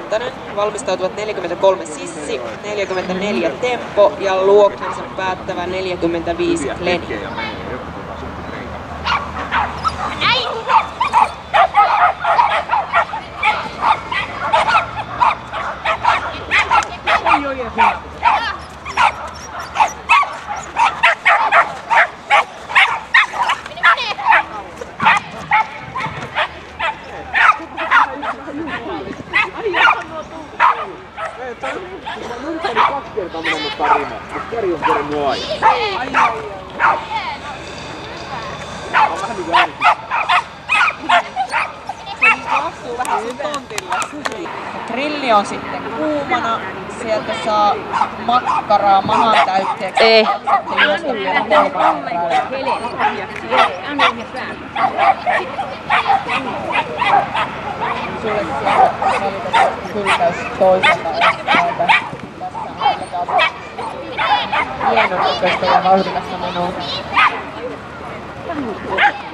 Rantanen. Valmistautuvat 43 Sissi, 44 Tempo ja luokkansa päättävä 45 Leni. Kari on kerännyt aina. On vähän niinku äänikin. Astuu vähän sun tontilla. Grilli on sitten kuumana. Sieltä saa makkaraa mahan täytteeksi. Ei. Sulle siellä valitettavasti hylkäys toiselta näitä hienon näköistä ja vauhdikasta menoa.